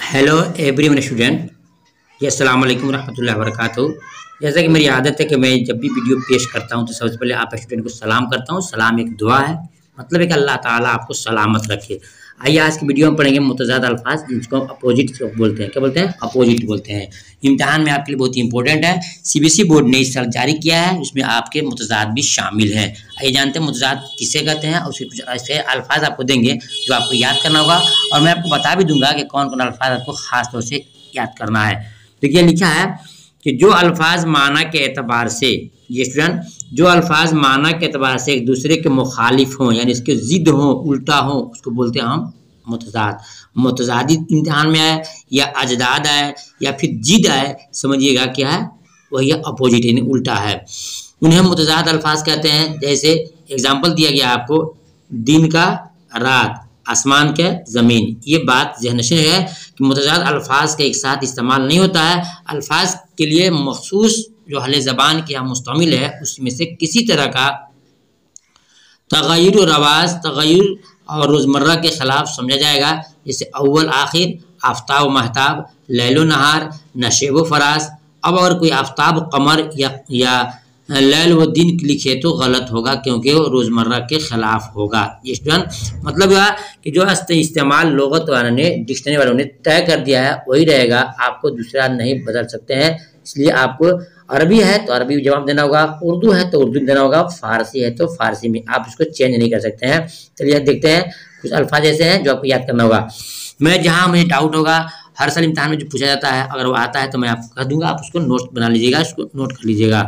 Hello everyone student, ये अस्सलाम वालेकुम रहमतुल्लाहि व बरकातहू। जैसा कि मेरी आदत है कि मैं जब भी वीडियो पेश करता हूं तो सबसे पहले आप स्टूडेंट को सलाम करता हूं। सलाम एक दुआ है, मतलब है कि अल्लाह ताला आपको सलामत रखे। आइए आज की वीडियो में पढ़ेंगे मुतज़ाद अल्फाज, जिसको अपोजिट बोलते हैं। क्या बोलते हैं? अपोजिट बोलते हैं। इम्तिहान में आपके लिए बहुत ही इंपॉर्टेंट है। सीबीएसई बोर्ड ने इस साल जारी किया है, उसमें आपके मुतज़ाद भी शामिल हैं। आइए जानते हैं मुतज़ाद किसे कहते हैं, और उसके कुछ ऐसे अल्फाज आपको देंगे जो आपको याद करना होगा, और मैं आपको बता भी दूंगा कि कौन कौन अल्फाज आपको खास तौर से याद करना है। देखिए लिखा है कि जो अल्फाज माना के एतबार से, ये स्टूडेंट, जो अल्फाज माना के एतबार से एक दूसरे के मुखालिफ हों, यानी इसके जिद हों, उल्टा हो, उसको बोलते हैं हम मुतज़ाद। मुतज़ादी इम्तिहान में आए या अजदाद आए या फिर जिद आए, समझिएगा क्या है, वही अपोजिट यानी उल्टा है। उन्हें मुतज़ाद अल्फाज कहते हैं। जैसे एग्जाम्पल दिया गया आपको, दिन का रात, आसमान के ज़मीन। ये बात ज़हन है कि मुतज़ाद अल्फाज के एक साथ इस्तेमाल नहीं होता है। अल्फाज के लिए मखसूस जो अहले ज़बान के यहाँ मुस्तमिल है, उसमें से किसी तरह का तग़य्युर रवाज, तग़य्युर और रोज़मर्रा के ख़िलाफ़ समझा जाएगा। जैसे अव्वल आखिर, आफ्ताब महताब, लैलो नहार, नशेब व फराज। अब अगर कोई आफ्ताब कमर या लैल व दिन लिखे तो गलत होगा, क्योंकि वो रोज़मर्रा के ख़िलाफ़ होगा। ये स्टूडेंट मतलब यह कि जो इस्तेमाल लोगत वालों ने, डिक्शनरी वालों ने तय कर दिया है वही रहेगा, आपको दूसरा नहीं बदल सकते हैं। इसलिए आपको अरबी है तो अरबी में जवाब देना होगा, उर्दू है तो उर्दू में देना होगा, फारसी है तो फारसी में। आप इसको चेंज नहीं कर सकते हैं। चलिए देखते हैं, कुछ अल्फाज ऐसे हैं जो आपको याद करना होगा। मैं जहाँ मुझे डाउट होगा, हर साल इम्तिहान में जो पूछा जाता है, अगर वो आता है तो मैं आपको कह दूंगा, आप उसको नोट बना लीजिएगा, उसको नोट कर लीजिएगा।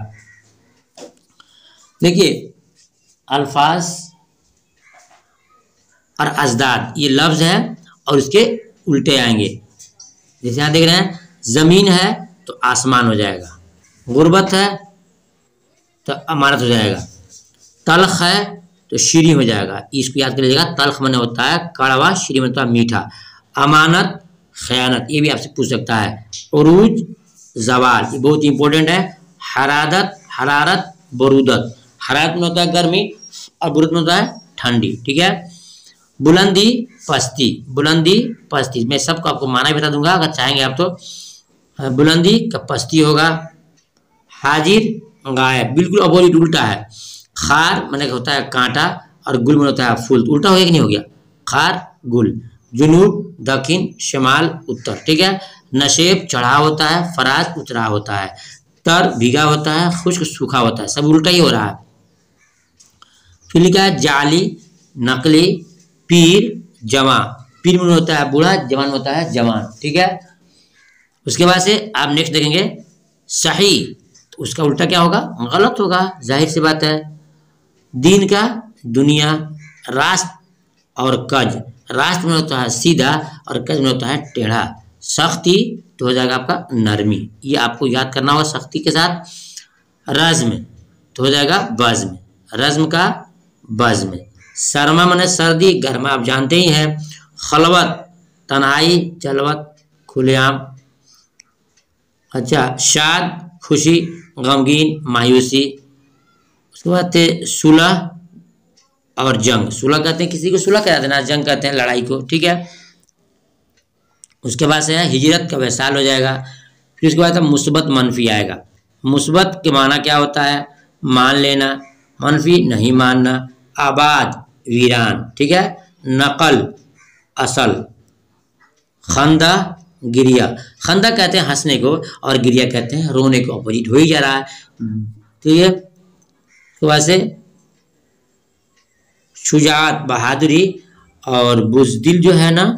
देखिए अल्फाज और अजदाद ये लफ्ज है और इसके उल्टे आएंगे। जैसे यहाँ देख रहे हैं, जमीन है तो आसमान हो जाएगा, गुर्बत है तो अमानत हो जाएगा, तल्ख है तो शीरी हो जाएगा। इसको याद कर लीजिएगा, तल्ख माने होता है कड़वा, शीरी माने होता है मीठा। अमानत, खयानत, ये भी आपसे पूछ सकता है। उरूज, जवाल, ये बहुत इंपॉर्टेंट है। हरादत, हरारत, बरूदत। हरारत में होता है गर्मी और बरूदत में होता है ठंडी। ठीक है। बुलंदी, पस्ती, बुलंदी पस्ती, मैं सबको आपको माना ही बता दूंगा, अगर चाहेंगे आप तो। बुलंदी का पस्ती होगा। हाजिर, गायब, बिल्कुल अपोजिट उल्टा है। खार माने होता है कांटा और गुल माने होता है फूल। उल्टा हो गया कि नहीं हो गया? खार गुल। जुनूब, दक्षिण, शिमाल, उत्तर। ठीक है। नशेब चढ़ाव होता है, फराज उतरा होता है, तर भीगा होता है, खुश्क सूखा होता है। सब उल्टा ही हो रहा है। फिर लिखा है जाली, नकली, पीर, जवां। पीर में होता है बूढ़ा, जवान होता है जवान। ठीक है। उसके बाद से आप नेक्स्ट देखेंगे सही, तो उसका उल्टा क्या होगा? गलत होगा, जाहिर सी बात है। दीन का दुनिया, रास्त और कज। रास्त में होता है सीधा और कज में होता है टेढ़ा। सख्ती तो हो जाएगा आपका नरमी, ये आपको याद करना होगा सख्ती के साथ। रज़्म तो हो जाएगा बज़्म, रज़्म का बज़्म। सरमा माने सर्दी, गर्मा आप जानते ही हैं। खलवत, तन्हाई, जलवत, खुलेआम। अच्छा, शाद, खुशी, गमगीन, मायूसी। उसके बाद सुलह और जंग। सुलह कहते हैं किसी को सुलह कह देना, जंग कहते हैं लड़ाई को। ठीक है। उसके बाद से है हिजरत का वैसाल हो जाएगा। फिर उसके बाद मुस्बत, मनफी आएगा। मुस्बत के माना क्या होता है? मान लेना, मनफी नहीं मानना। आबाद, वीरान। ठीक है। नकल, असल। खंदा, गिरिया। खंदा कहते हैं हंसने को और गिरिया कहते हैं रोने को, अपोजिट हो ही जा रहा है। ठीक है। उसके बाद से शुजात, बहादुरी, और बुज़दिल जो है ना,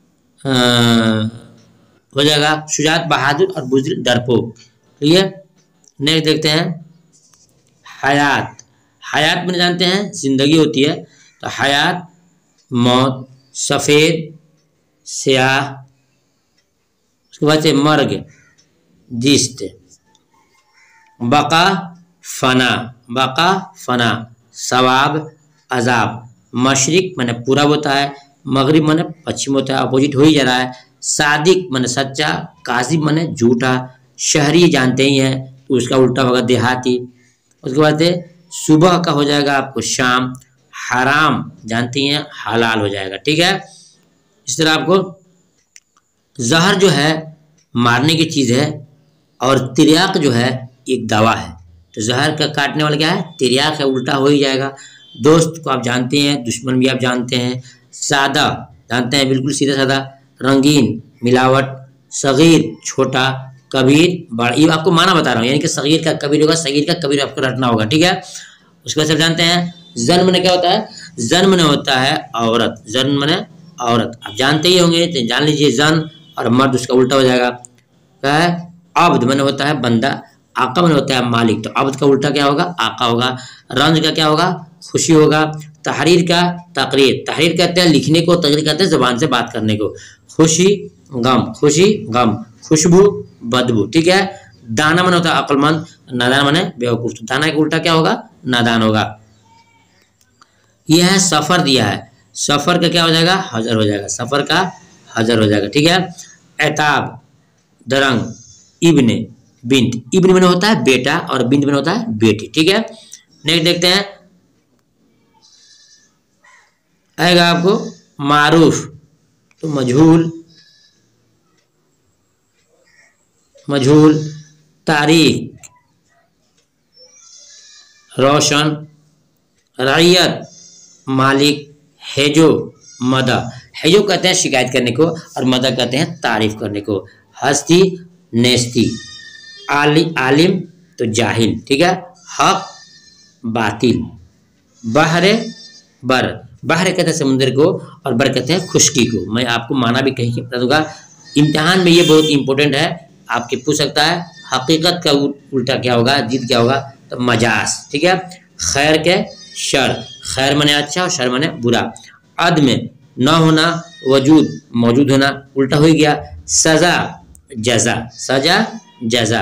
हो जाएगा शुजात बहादुर और बुज़दिल डरपोक। ठीक है। नेक्स्ट देखते हैं हयात। हयात में जानते हैं जिंदगी होती है, तो हयात मौत, सफ़ेद स्याह। उसके बाद से मर्ग, जिस्त। बका, फना, बका फना। सवाब, अजाब। मशरिक माने पूरब होता है, मगरिब माने पश्चिम होता है, अपोजिट हो ही जा रहा है। सादिक माने सच्चा, काजिब माने झूठा। शहरी जानते ही हैं, तो उसका उल्टा होगा देहाती। उसके बाद सुबह का हो जाएगा आपको शाम। हराम जानती हैं, हलाल हो जाएगा। ठीक है। इस तरह आपको जहर जो है मारने की चीज है और तिर्याक जो है एक दवा है। तो जहर का काटने वाला क्या है? तिर्याक है, उल्टा हो ही जाएगा। दोस्त को आप जानते हैं, दुश्मन भी आप जानते हैं। सादा जानते हैं, बिल्कुल सीधा साधा। रंगीन मिलावट। सगीर छोटा, कबीर बड़ा। ये आपको माना बता रहा हूँ, यानी कि सगीर का कबीर होगा, सगीर का कबीर आपको रटना होगा, ठीक है। उसके बाद सब जानते हैं जन्म ने क्या होता है? जन्म ने होता है औरत। जन्म ने औरत आप जानते ही होंगे, तो जान लीजिए जन और मर्द उसका उल्टा हो जाएगा। क्या है? अब्द मैंने होता है बंदा, आका मैंने होता है मालिक। तो अब्द का उल्टा क्या होगा? आका होगा। रंज का क्या होगा? खुशी होगा। तहरीर का तकरीर। तहरीर कहते हैं लिखने को, तकरीर कहते हैं जबान से बात करने को। खुशी गम, खुशी गम। खुशबू बदबू, ठीक है। दाना मन होता है अक्लमंद, नादान माने बेवकूफ। तो दाना का उल्टा क्या होगा? नादान होगा। यह है सफर दिया है, सफर का क्या हो जाएगा? हजर हो जाएगा। सफर का हजर हो जाएगा, ठीक है। एताब दरंग इब्ने बिंत। इब्न में होता है बेटा और बिंत में होता है बेटी, ठीक है। नेक्स्ट देखते हैं, आएगा आपको मारूफ। तो मजहूल, मजहूल। तारीख रोशन। रैयत मालिक। हेजो मदा। हेजो कहते हैं शिकायत करने को और मदा कहते हैं तारीफ करने को। हस्ती नेस्ती। आलिम तो जाहिल, ठीक है। हक बातिल। बहरे बर। बहरे कहते हैं समुद्र को और बर कहते हैं खुशकी को। मैं आपको माना भी कहीं बता दूंगा, इम्तिहान में ये बहुत इंपॉर्टेंट है, आपके पूछ सकता है। हकीकत का उल्टा क्या होगा? जिद क्या होगा? तो मजाज, ठीक है। खैर के शर। खैर मने अच्छा और शर मने बुरा। अद में न होना, वजूद मौजूद होना, उल्टा हो गया। सजा जजा। सजा जजा।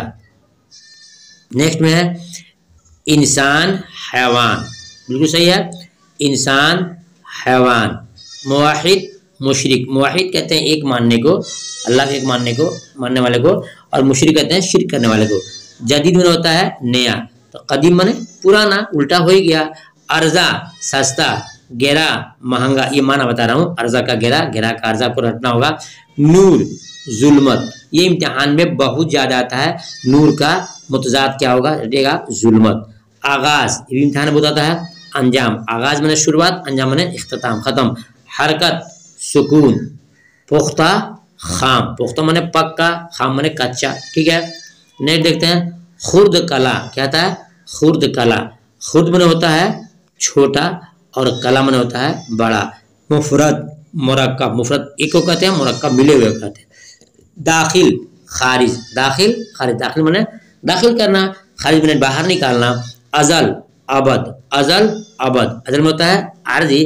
नेक्स्ट में है इंसान हैवान, बिल्कुल सही है। इंसान हैवान। मुवाहिद मुशरिक। मुवाहिद कहते हैं एक मानने को, अल्लाह के एक मानने को, मानने वाले को, और मुशरिक कहते हैं शिर्क करने वाले को। जदीद में होता है नया। तो कदीम माने पुराना, उल्टा हो ही गया। अर्जा सस्ता, गेरा महंगा। ये माना बता रहा हूँ, अर्जा का गेरा, गेरा का अर्जा को रटना होगा। नूर जुल्मत। ये इम्तिहान में बहुत ज्यादा आता है। नूर का मुतजाद क्या होगा? रटेगा जुल्मत। आगाज, ये इम्तिहान में बताता है। अंजाम, आगाज मैंने शुरुआत, अंजाम मैंने इख्तिताम, खत्म। हरकत सुकून। पुख्ता खाम। पुख्ता मैंने पक्का, खाम मैंने कच्चा, ठीक है। नेक्स्ट देखते हैं खुर्द कला। क्या था? खुर्द कला। खुर्द मैंने होता है छोटा और कला मैंने होता है बड़ा। मुफरद मुरक्कब। मुफरद एक को कहते हैं, मुरक्कब मिले हुए कहते हैं। दाखिल खारिज। दाखिल खारिज। दाखिल मैंने दाखिल करना, खारिज मैंने बाहर निकालना। अजल अबद। अजल अबद। अजल में होता है आरजी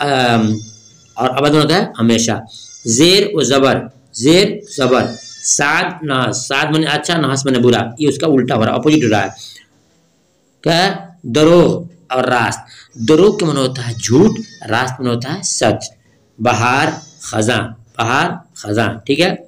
और अबद में होता है हमेशा। जेर व जबर। जेर जबर। साद नास। साद मैंने अच्छा, नास मैंने बुरा। ये उसका उल्टा हो रहा है, अपोजिट हो रहा है। क्या? दरोग और रास्त। दरोग के मन होता है झूठ, रास्त में होता है सच। बहार खजा। बहार खजा, ठीक है।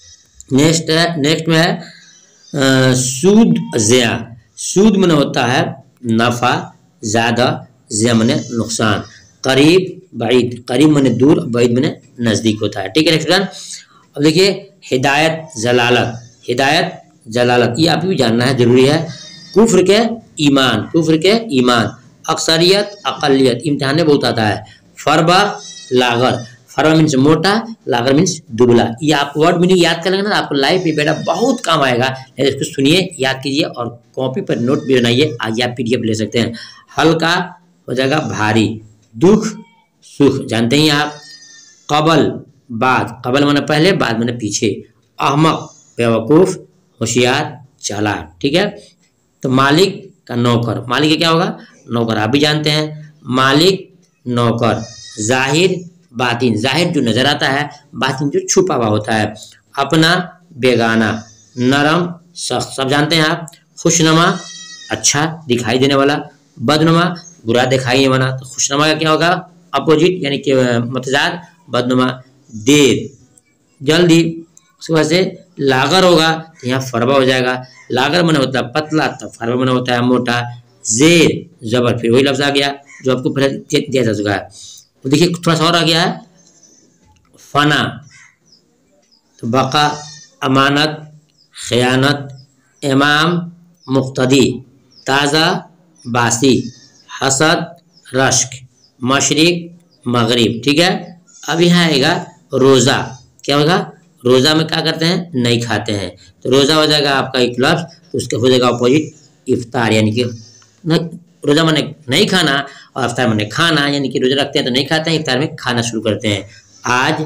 नेक्स्ट में है सूद ज़िया। सूद में होता है नफा ज्यादा, ज़िया में नुकसान। करीब बाइद। करीब मने दूर, बाइद मने नजदीक होता है, ठीक है। नेक्स्ट अब देखिए हिदायत जलालत। हिदायत जलालत ये आप भी जानना है, जरूरी है। कुफ्र के ईमान। कुफ्र के ईमान। अक्सरियत अकलियत, इम्तिहान में बहुत आता है। फरबा लागर। फरबा मीन्स मोटा, लागर मीन्स दुबला। ये आप वर्ड मीनिंग याद कर लेंगे ना, आपको लाइफ में बेटा बहुत काम आएगा। इसको सुनिए, याद कीजिए और कॉपी पर नोट भी बनाइए। आज आप PDF ले सकते हैं। हल्का हो जाएगा भारी। दुख सुख, जानते ही आप। कबल बाद। कबल माने पहले, बाद माने पीछे। अहमक बेवकूफ, होशियार चालाक, ठीक है। तो मालिक का नौकर। मालिक का क्या होगा? नौकर, आप भी जानते हैं। मालिक नौकर। जाहिर बातिन। जाहिर जो नजर आता है, बातिन जो छुपा हुआ होता है। अपना बेगाना। नरम सख्त, सब जानते हैं आप। खुशनुमा अच्छा दिखाई देने वाला। बदनुमा बुरा दिखाई देने वाला। तो खुशनुमा का क्या होगा? अपोजिट, यानी कि मतजाद। बदनुमा देर जल्दी। उसके बाद से लागर होगा तो यहाँ फरबा हो जाएगा। लागर मने होता है पतला, तो फरबा मने होता है मोटा। जेर जबर, फिर वही लफ्ज आ गया जो आपको पहले दिया जा चुका है। तो देखिए थोड़ा सा और आ गया है। फना तो बका अमानत, खयानत, इमाम मुक्तदी, ताज़ा बासी, हसद रश्क, मशरिक मगरिब। ठीक है, अब यहाँ आएगा रोज़ा। क्या होगा? रोज़ा में क्या करते हैं? नहीं खाते हैं, तो रोज़ा हो जाएगा आपका एक लफ्ज़, तो उसका हो जाएगा अपोजिट इफ्तार, यानी कि रोज़ा माने नहीं खाना और इफ्तार माने खाना, यानी कि रोज़ा रखते हैं तो नहीं खाते हैं, इफ्तार में खाना शुरू करते हैं। आज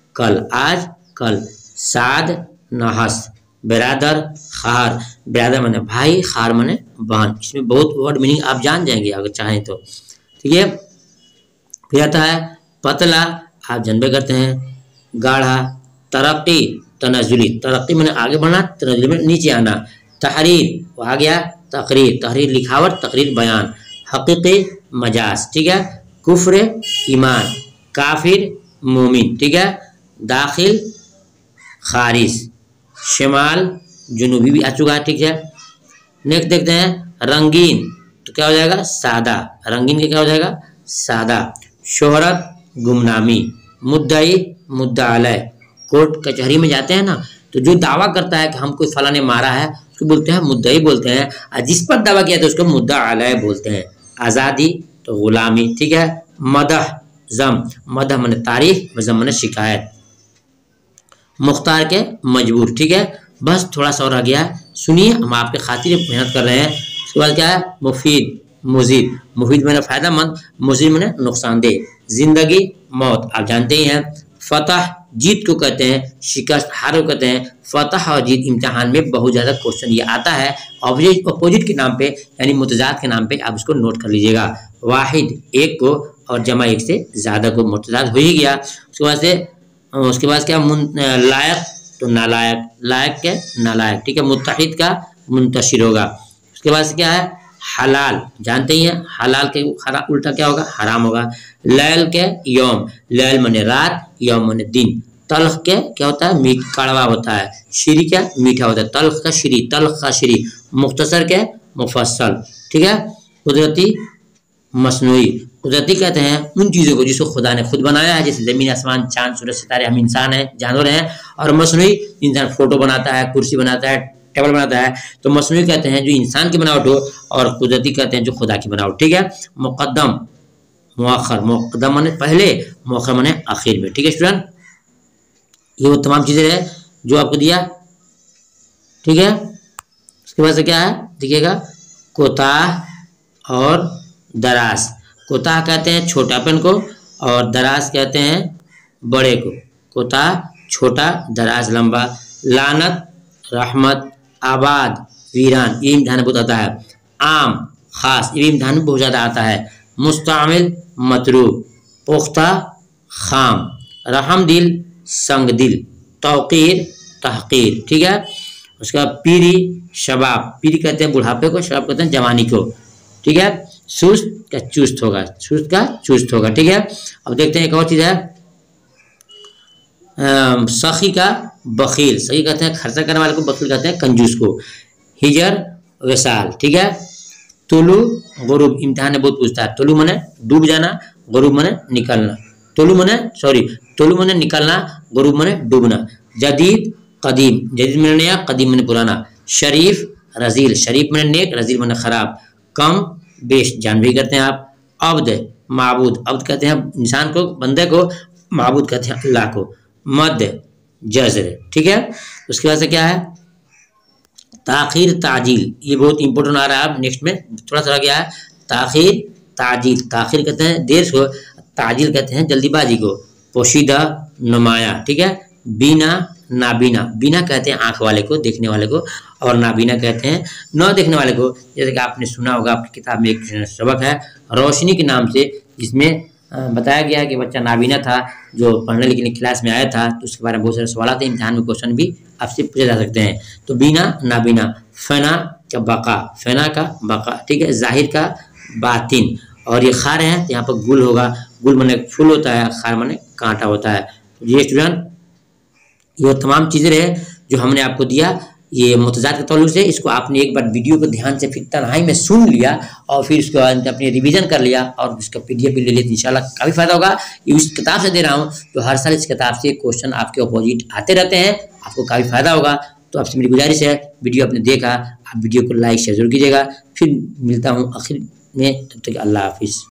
कल, साद नहस, बिरादर खार, बिरादर माने भाई, खार माने बहन। इसमें बहुत वर्ड मीनिंग आप जान जाएंगे अगर चाहें तो। ठीक है, फिर आता है पतला, आप जनबे करते हैं, गाढ़ा, तरक्की तनजुली, तरक्की माने आगे बढ़ना, तनजुली में नीचे आना, तहरीर वो आ गया तकरीर, तहरीर लिखावट, तकरीर बयान, हकीकी मजाज। ठीक है, कुफ्र ईमान, काफिर मोमिन। ठीक है, दाखिल खारिज, शिमाल जुनूबी भी आ चुका है। ठीक है, नेक्स्ट देखते हैं रंगीन, तो क्या हो जाएगा? सादा, रंगीन के क्या हो जाएगा? सादा। शोहरत गुमनामी, मुद्दई मुद्दा अलय, कोर्ट कचहरी में जाते हैं ना, तो जो दावा करता है कि हमको फला ने मारा है उसको बोलते हैं मुद्दई बोलते हैं, और जिस पर दावा किया तो उसको मुद्दा अलय बोलते हैं। आज़ादी तो गुलामी। ठीक है, मदह जम, मदह माने तारीफ, जम माने शिकायत, मुख्तार के मजबूर। ठीक है, बस थोड़ा सा और आ गया, सुनिए, हम आपके खातिर मेहनत कर रहे हैं। उसके बाद क्या है? मुफीद मुजीद, मुफीद माने फायदेमंद, मुजीद माने नुकसानदेह, जिंदगी मौत, आप जानते ही हैं। फतह जीत को कहते हैं, शिकस्त हार को कहते हैं। फतह और जीत इम्तिहान में बहुत ज़्यादा क्वेश्चन ये आता है, अपोजिट के नाम पे यानी मुतजाद के नाम पे, आप इसको नोट कर लीजिएगा। वाहिद एक को और जमा एक से ज़्यादा को मुतजाद हो ही गया। उसके बाद क्या? लायक तो नालायक, लायक के नालायक। ठीक है, मुत्तहिद का मुंतशिर होगा। उसके बाद से क्या है? हलाल, जानते ही हैं, हलाल के उल्टा क्या होगा? हराम होगा। लैल के यौम, लैल माने रात, यौम माने दिन। तल्ख के क्या होता है? मीठ कड़वा होता है। शीरी क्या? मीठा होता है। तल्ख का शीरी, तल्ख का शीरी। मुख्तसर के मुफस्सल। ठीक है, कुदरती मसनूई, कुदरती कहते हैं उन चीज़ों को जिसको खुदा ने खुद बनाया है, जैसे ज़मीन आसमान चांद सूरज सितारे, हम इंसान हैं, जानवर हैं। और मसनूई, इंसान फोटो बनाता है, कुर्सी बनाता है, टेबल बनाता है, तो मसनूई कहते हैं जो इंसान की बनावट हो, और कुदरती कहते हैं जो खुदा की बनावट। ठीक है, मुक़द्दम मुअख्खर, मुक़द्दम माने पहले, मुअख्खर माने आखिर में। ठीक है स्टूडेंट, ये वो तमाम चीज़ें हैं जो आपको दिया। ठीक है, उसके बाद से क्या है? देखिएगा, कोताह और दराज। कोताह कहते हैं छोटापन को, और दराज कहते हैं बड़े को। कोताह छोटा, दराज लंबा। लानत रहमत, आबाद वीरान, ये इम्तिहान बहुत आता है। आम खास, ये इम्तिहान में बहुत ज़्यादा आता है। मुस्तामिल मतरूब, पुख्ता खाम। रहम दिल संग दिल, तौकीर तहकीर। ठीक है, उसका पीरी शबाब, पीरी कहते हैं बुढ़ापे को, शबाब कहते हैं जवानी को। ठीक है, सुस्त का चुस्त होगा, सुस्त का चुस्त होगा। ठीक है, अब देखते हैं एक और चीज़ है, सखी का बखील, सखी कहते हैं खर्चा करने वाले को, बखील कहते हैं कंजूस को। हिजर वसाल। ठीक है, तुलु गुरूब, इम्तिहान में बहुत पूछता है। तुलु माने डूब जाना, गुरूब माने निकलना। तुलु माने निकलना, गुरूब माने डूबना। जदीद कदीम, जदीद माने नया, कदीम माने पुराना। शरीफ रजील, शरीफ माने नेक, रजील माने खराब। कम बेश, जान भी करते हैं आप। अब्द माबूद, अब्द कहते हैं इंसान को, बंदे को। माबूद कहते हैं अल्लाह को। मद जज़र। ठीक है, उसके बाद से क्या है? ताखीर ताजील, ये बहुत इंपॉर्टेंट आ रहा है। नेक्स्ट में थोड़ा सा गया है, ताखीर ताजील, ताखीर कहते हैं देर को, ताजील कहते हैं जल्दीबाजी को। पोशीदा नुमाया। ठीक है, बीना नाबीना, बीना कहते हैं आंख वाले को, देखने वाले को, और नाबीना कहते हैं न देखने वाले को। जैसे कि आपने सुना होगा, आपकी किताब में एक सबक है रोशनी के नाम से, जिसमें बताया गया कि बच्चा नाबीना था जो पढ़ने लिखने क्लास में आया था, तो उसके बारे में बहुत सारे सवाल आते हैं, इम्तिहान में क्वेश्चन भी आपसे पूछे जा सकते हैं। तो बीना नाबीना। फना का बका, फना का बका। ठीक है, जाहिर का बातिन। और ये खार है, यहाँ पर गुल होगा, गुल माने फूल होता है, खार माने कांटा होता है। ये स्टूडेंट, ये तमाम चीज़ें रहे जो हमने आपको दिया। ये मुतज़ाद के तौलुक से इसको आपने एक बार वीडियो को ध्यान से फिर तन्हाई में सुन लिया और फिर उसके बाद अपने रिवीजन कर लिया और उसका PDF भी ले लिया, इंशाल्लाह काफ़ी फ़ायदा होगा। ये उस किताब से दे रहा हूँ तो हर साल इस किताब से क्वेश्चन आपके अपोजिट आते रहते हैं, आपको काफ़ी फ़ायदा होगा। तो आपसे मेरी गुजारिश है, वीडियो आपने देखा, आप वीडियो को लाइक शेयर जरूर कीजिएगा। फिर मिलता हूँ आखिर में, तब तक अल्लाह हाफिज़।